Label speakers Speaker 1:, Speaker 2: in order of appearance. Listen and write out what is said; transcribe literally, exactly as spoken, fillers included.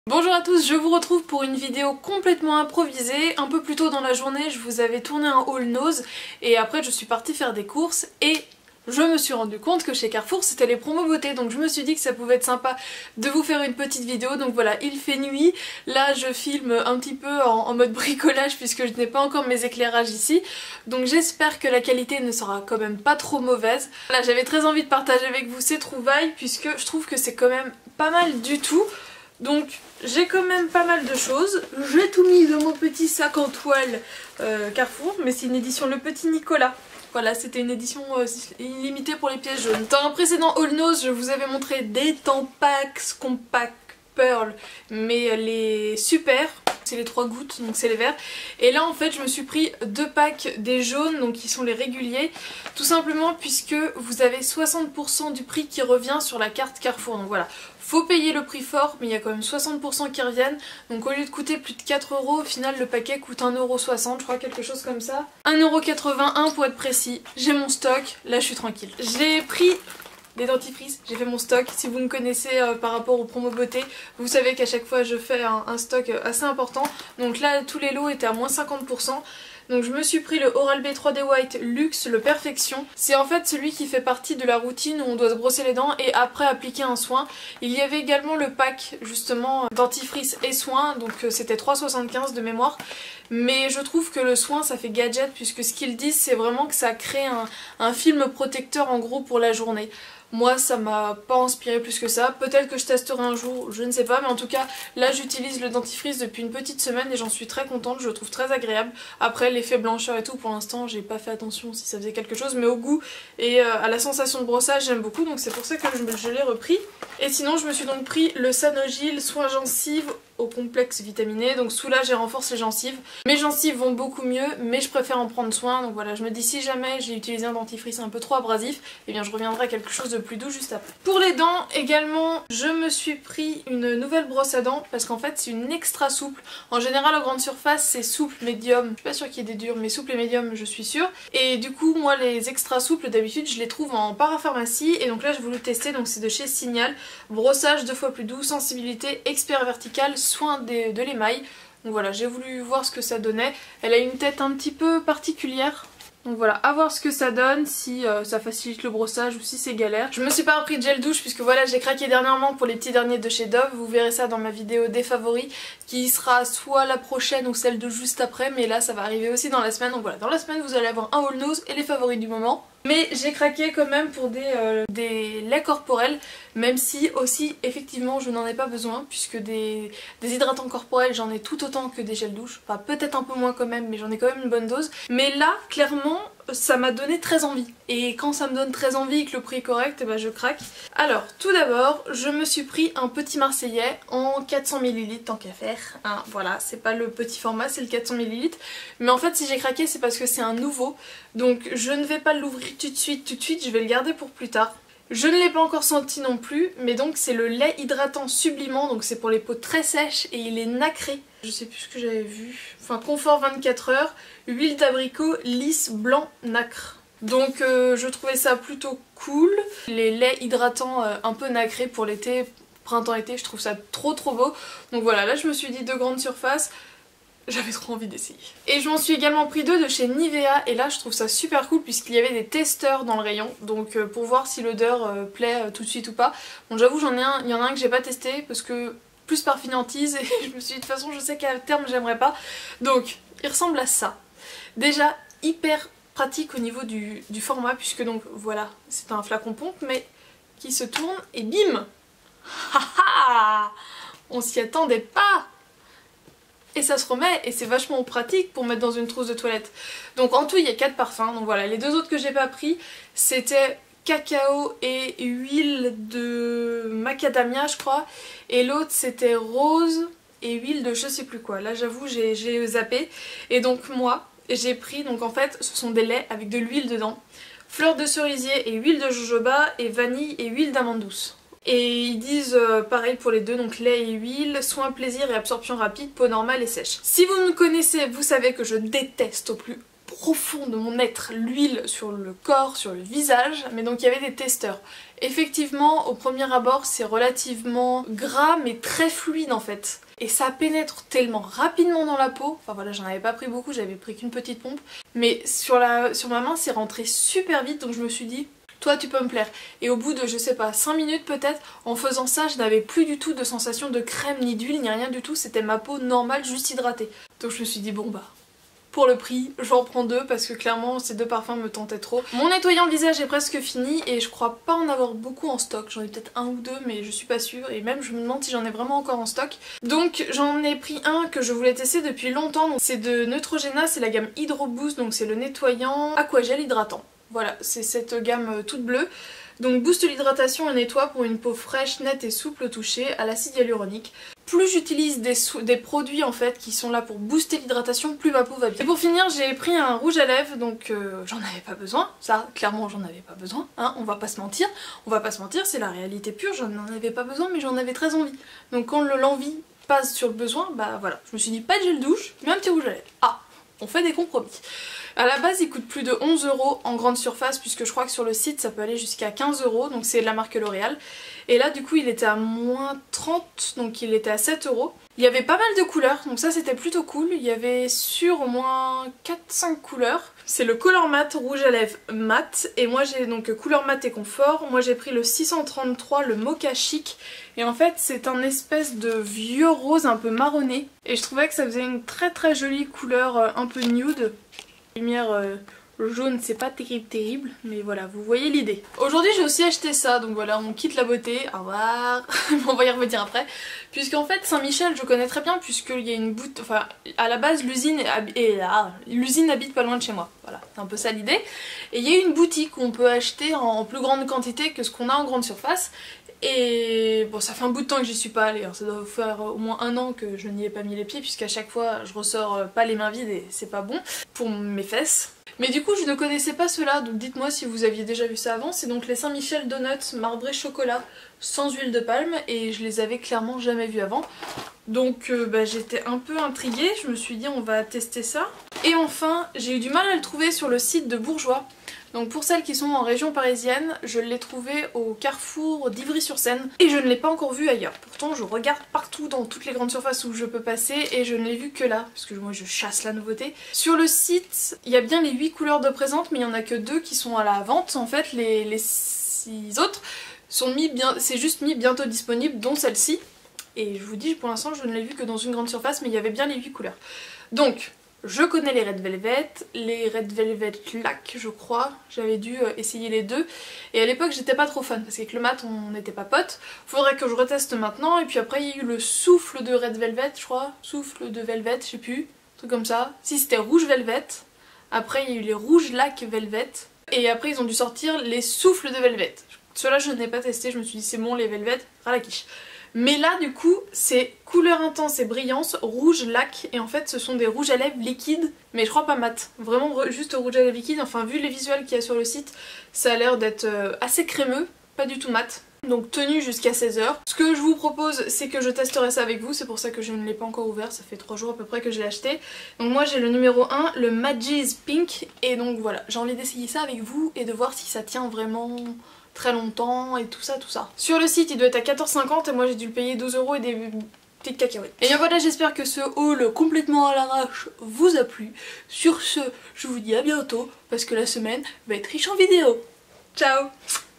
Speaker 1: Bonjour à tous, je vous retrouve pour une vidéo complètement improvisée. Un peu plus tôt dans la journée, je vous avais tourné un haul nose et après je suis partie faire des courses et je me suis rendu compte que chez Carrefour c'était les promos beauté, donc je me suis dit que ça pouvait être sympa de vous faire une petite vidéo. Donc voilà, il fait nuit, là je filme un petit peu en, en mode bricolage puisque je n'ai pas encore mes éclairages ici, donc j'espère que la qualité ne sera quand même pas trop mauvaise. Là j'avais très envie de partager avec vous ces trouvailles puisque je trouve que c'est quand même pas mal du tout. Donc j'ai quand même pas mal de choses, j'ai tout mis dans mon petit sac en toile euh, Carrefour, mais c'est une édition Le Petit Nicolas. Voilà, c'était une édition euh, illimitée pour les pièces jaunes. Dans un précédent haul nose, je vous avais montré des Tampax Compact Pearl, mais les super, c'est les trois gouttes, donc c'est les verts. Et là en fait je me suis pris deux packs des jaunes, donc qui sont les réguliers, tout simplement puisque vous avez soixante pour cent du prix qui revient sur la carte Carrefour. Donc voilà, faut payer le prix fort, mais il y a quand même soixante pour cent qui reviennent. Donc au lieu de coûter plus de quatre euros, au final le paquet coûte un euro soixante, je crois, quelque chose comme ça. un euro quatre-vingt-un pour être précis. J'ai mon stock, là je suis tranquille. J'ai pris des dentifrices, j'ai fait mon stock. Si vous me connaissez euh, par rapport aux promos beauté, vous savez qu'à chaque fois je fais un, un stock assez important. Donc là tous les lots étaient à moins cinquante pour cent. Donc je me suis pris le Oral-B trois D White Luxe, le Perfection. C'est en fait celui qui fait partie de la routine où on doit se brosser les dents et après appliquer un soin. Il y avait également le pack justement dentifrice et soin, donc c'était trois euros soixante-quinze de mémoire. Mais je trouve que le soin ça fait gadget puisque ce qu'ils disent c'est vraiment que ça crée un, un film protecteur en gros pour la journée. Moi ça m'a pas inspiré plus que ça, peut-être que je testerai un jour, je ne sais pas, mais en tout cas là j'utilise le dentifrice depuis une petite semaine et j'en suis très contente, je le trouve très agréable. Après l'effet blancheur et tout, pour l'instant j'ai pas fait attention si ça faisait quelque chose, mais au goût et euh, à la sensation de brossage j'aime beaucoup, donc c'est pour ça que je, je l'ai repris. Et sinon je me suis donc pris le Sanogyl soin gencives au complexe vitaminé, donc soulage et renforce les gencives. Mes gencives vont beaucoup mieux, mais je préfère en prendre soin, donc voilà, je me dis si jamais j'ai utilisé un dentifrice un peu trop abrasif, et eh bien je reviendrai à quelque chose de plus doux juste après. Pour les dents également, je me suis pris une nouvelle brosse à dents, parce qu'en fait c'est une extra souple. En général en grande surface c'est souple, médium, je suis pas sûre qu'il y ait des durs, mais souple et médium je suis sûre. Et du coup moi les extra souples d'habitude je les trouve en parapharmacie, et donc là j'ai voulu tester, donc c'est de chez Signal, brossage deux fois plus doux, sensibilité, expert vertical, soin de, de l'émail. Donc voilà, j'ai voulu voir ce que ça donnait. Elle a une tête un petit peu particulière. Donc voilà, à voir ce que ça donne, si euh, ça facilite le brossage ou si c'est galère. Je me suis pas repris de gel douche puisque voilà, j'ai craqué dernièrement pour les petits derniers de chez Dove. Vous verrez ça dans ma vidéo des favoris qui sera soit la prochaine ou celle de juste après, mais là ça va arriver aussi dans la semaine. Donc voilà, dans la semaine vous allez avoir un haul nose et les favoris du moment. Mais j'ai craqué quand même pour des, euh, des laits corporels, même si aussi effectivement je n'en ai pas besoin puisque des, des hydratants corporels j'en ai tout autant que des gels douche. Enfin peut-être un peu moins quand même, mais j'en ai quand même une bonne dose. Mais là clairement ça m'a donné très envie. Et quand ça me donne très envie et que le prix est correct, eh ben je craque. Alors tout d'abord je me suis pris un petit marseillais en quatre cents millilitres tant qu'à faire. Hein, voilà, c'est pas le petit format, c'est le quatre cents millilitres. Mais en fait si j'ai craqué c'est parce que c'est un nouveau. Donc je ne vais pas l'ouvrir tout de suite, tout de suite, je vais le garder pour plus tard. Je ne l'ai pas encore senti non plus, mais donc c'est le lait hydratant sublimant, donc c'est pour les peaux très sèches et il est nacré. Je sais plus ce que j'avais vu. Enfin, confort vingt-quatre heures, huile d'abricot, lisse, blanc, nacre. Donc euh, je trouvais ça plutôt cool. Les laits hydratants euh, un peu nacrés pour l'été, printemps-été, je trouve ça trop trop beau. Donc voilà, là je me suis dit de grande surface. J'avais trop envie d'essayer. Et je m'en suis également pris deux de chez Nivea et là je trouve ça super cool puisqu'il y avait des testeurs dans le rayon, donc euh, pour voir si l'odeur euh, plaît euh, tout de suite ou pas. Bon j'avoue j'en ai un, il y en a un que j'ai pas testé parce que plus par finantise et je me suis dit de toute façon je sais qu'à terme j'aimerais pas. Donc il ressemble à ça. Déjà hyper pratique au niveau du, du format puisque donc voilà c'est un flacon pompe mais qui se tourne et bim. Haha, on s'y attendait pas. Et ça se remet et c'est vachement pratique pour mettre dans une trousse de toilette. Donc en tout il y a quatre parfums, donc voilà, les deux autres que j'ai pas pris c'était cacao et huile de macadamia je crois, et l'autre c'était rose et huile de je sais plus quoi. Là j'avoue j'ai zappé. Et donc moi j'ai pris, donc en fait ce sont des laits avec de l'huile dedans, fleur de cerisier et huile de jojoba et vanille et huile d'amande douce. Et ils disent euh, pareil pour les deux, donc lait et huile, soin plaisir et absorption rapide, peau normale et sèche. Si vous me connaissez, vous savez que je déteste au plus profond de mon être l'huile sur le corps, sur le visage, mais donc il y avait des testeurs. Effectivement, au premier abord, c'est relativement gras mais très fluide en fait. Et ça pénètre tellement rapidement dans la peau, enfin voilà, j'en avais pas pris beaucoup, j'avais pris qu'une petite pompe, mais sur, la, sur ma main c'est rentré super vite, donc je me suis dit, toi tu peux me plaire. Et au bout de, je sais pas, cinq minutes peut-être, en faisant ça, je n'avais plus du tout de sensation de crème, ni d'huile, ni rien du tout, c'était ma peau normale, juste hydratée. Donc je me suis dit, bon bah... pour le prix, j'en prends deux parce que clairement ces deux parfums me tentaient trop. Mon nettoyant visage est presque fini et je crois pas en avoir beaucoup en stock. J'en ai peut-être un ou deux mais je suis pas sûre et même je me demande si j'en ai vraiment encore en stock. Donc j'en ai pris un que je voulais tester depuis longtemps. C'est de Neutrogena, c'est la gamme Hydro Boost, donc c'est le nettoyant aquagel hydratant. Voilà, c'est cette gamme toute bleue. Donc booste l'hydratation et nettoie pour une peau fraîche, nette et souple au toucher à l'acide hyaluronique. Plus j'utilise des, des produits en fait qui sont là pour booster l'hydratation, plus ma peau va bien. Et pour finir, j'ai pris un rouge à lèvres, donc euh, j'en avais pas besoin. Ça, clairement, j'en avais pas besoin, hein, on va pas se mentir. On va pas se mentir, c'est la réalité pure, j'en avais pas besoin, mais j'en avais très envie. Donc quand l'envie passe sur le besoin, bah voilà. Je me suis dit, pas de gel douche, mais un petit rouge à lèvres. Ah, on fait des compromis. À la base il coûte plus de onze euros en grande surface puisque je crois que sur le site ça peut aller jusqu'à quinze euros, donc c'est de la marque L'Oréal. Et là du coup il était à moins trente, donc il était à sept euros. Il y avait pas mal de couleurs, donc ça c'était plutôt cool. Il y avait sur au moins quatre cinq couleurs. C'est le Color Matte rouge à lèvres mat, et moi j'ai donc couleur mat et confort. Moi j'ai pris le six cent trente-trois, le Mocha Chic, et en fait c'est un espèce de vieux rose un peu marronné. Et je trouvais que ça faisait une très très jolie couleur un peu nude. Lumière euh, jaune, c'est pas terrible terrible, mais voilà, vous voyez l'idée. Aujourd'hui j'ai aussi acheté ça, donc voilà, on quitte la beauté, au revoir, on va y revenir après. Puisqu'en fait Saint-Michel je connais très bien, puisqu'il y a une boutique, enfin à la base l'usine est là, l'usine habite pas loin de chez moi, voilà, c'est un peu ça l'idée. Et il y a une boutique où on peut acheter en plus grande quantité que ce qu'on a en grande surface. Et bon, ça fait un bout de temps que j'y suis pas allée, hein. Ça doit faire au moins un an que je n'y ai pas mis les pieds, puisqu'à chaque fois je ressors pas les mains vides et c'est pas bon pour mes fesses. Mais du coup je ne connaissais pas cela, donc dites-moi si vous aviez déjà vu ça avant. C'est donc les Saint-Michel Donuts marbré chocolat sans huile de palme, et je les avais clairement jamais vus avant. Donc euh, bah, j'étais un peu intriguée, je me suis dit on va tester ça. Et enfin j'ai eu du mal à le trouver sur le site de Bourjois. Donc pour celles qui sont en région parisienne, je l'ai trouvé au Carrefour d'Ivry-sur-Seine et je ne l'ai pas encore vu ailleurs. Pourtant je regarde partout dans toutes les grandes surfaces où je peux passer et je ne l'ai vu que là, parce que moi je chasse la nouveauté. Sur le site, il y a bien les huit couleurs de présente, mais il n'y en a que deux qui sont à la vente. En fait les, les six autres sont mis bien, c'est juste mis bientôt disponible, dont celle-ci. Et je vous dis, pour l'instant je ne l'ai vu que dans une grande surface, mais il y avait bien les huit couleurs. Donc... je connais les Red Velvet, les Red Velvet Lac je crois, j'avais dû essayer les deux. Et à l'époque j'étais pas trop fan parce qu'avec le mat on n'était pas potes. Faudrait que je reteste maintenant. Et puis après il y a eu le souffle de Red Velvet je crois, souffle de Velvet, je sais plus, un truc comme ça. Si c'était rouge Velvet, après il y a eu les rouges Lac Velvet. Et après ils ont dû sortir les souffles de Velvet. Ceux-là je n'ai pas testé, je me suis dit c'est bon les Velvet, ras la quiche. Mais là du coup c'est couleur intense et brillance, rouge lac, et en fait ce sont des rouges à lèvres liquides, mais je crois pas mat, vraiment juste rouge à lèvres liquide. Enfin vu les visuels qu'il y a sur le site, ça a l'air d'être assez crémeux, pas du tout mat. Donc tenu jusqu'à seize heures. Ce que je vous propose c'est que je testerai ça avec vous, c'est pour ça que je ne l'ai pas encore ouvert, ça fait trois jours à peu près que je l'ai acheté. Donc moi j'ai le numéro un, le Magis Pink, et donc voilà, j'ai envie d'essayer ça avec vous et de voir si ça tient vraiment... très longtemps et tout ça, tout ça. Sur le site il doit être à quatorze cinquante et moi j'ai dû le payer douze euros et des petites cacahuètes. Et bien voilà, j'espère que ce haul complètement à l'arrache vous a plu. Sur ce, je vous dis à bientôt parce que la semaine va être riche en vidéos. Ciao!